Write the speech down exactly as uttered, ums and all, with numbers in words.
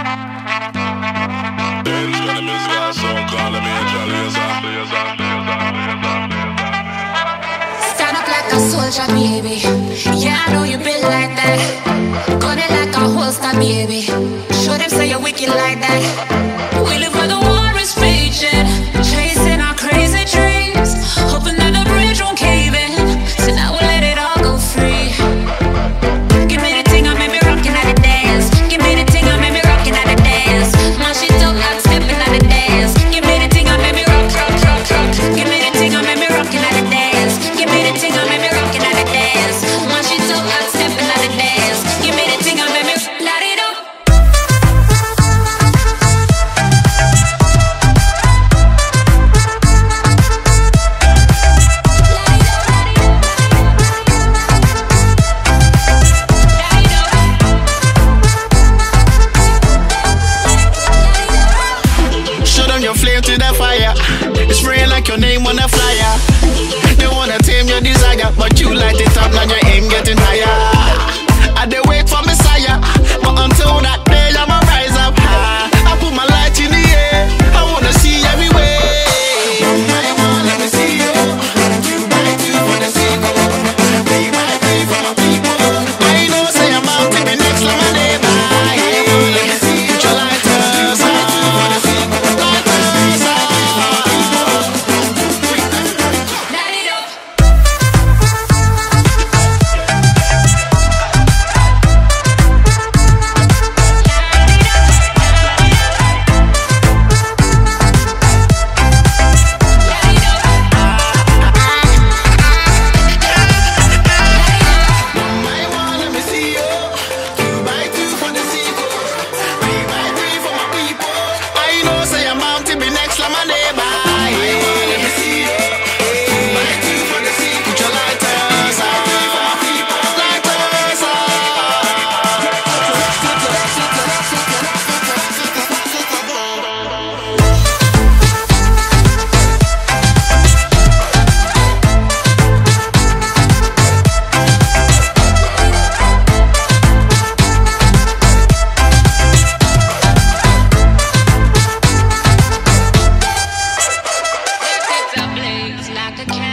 Stand up like a soldier, baby. Yeah, I know you been like that. Gun it like a holster, baby. Show them say you're wicked like that. We live where the war is raging, chasing our crazy dreams, hoping that the bridge won't cave in. So now we'll let it all go free. Give me the thing, I made me rockin' at the dance. Give me the thing, I made me rockin' at the dance. Man, she don't like stepping at the dance. Give me the thing, I made me rock, rock, rock, rock. Give me the thing, I made me rockin' at the dance. Give me the thing, I made me rockin' at the dance. Man, she don't like stepping at the dance. Give me the thing, I made me light it up. Show them your flame to the fire. It's spraying like your name on a flyer. They wanna tame your desire, but you light it up, now your aim getting higher. I dey wait for Messiah, but until that day I'ma rise up high. I put my light in the air, I wanna see everywhere. I want, let me see you. Two by two for the single. Three by three for my people. I know say I'm out to be next like my neighbor. I want, let me see you. Put your lighters on. Like a